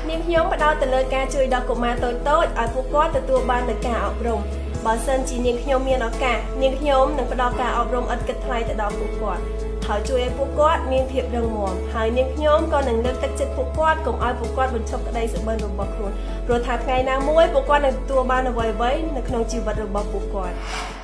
នាងខ្ញុំផ្ដោតទៅលើការជួយដល់កុមារតូចៗឲ្យពួកគាត់ទទួលបាននូវការអប់រំបើសិនជានាងខ្ញុំមានឱកាសនាងខ្ញុំនឹងផ្ដល់ការអប់រំឥតគិតថ្លៃទៅដល់ពួកគាត់ហើយជួយឲ្យពួកគាត់មានភាពរឹងមាំហើយនាងខ្ញុំក៏នឹងលើកទឹកចិត្តពួកគាត់កុំឲ្យពួកគាត់បញ្ឈប់ក្តីសុបិនរបស់ខ្លួនព្រោះថាថ្ងៃណាមួយពួកគាត់នឹងទទួលបានអ្វីៗនៅក្នុងជីវិតរបស់ពួកគាត់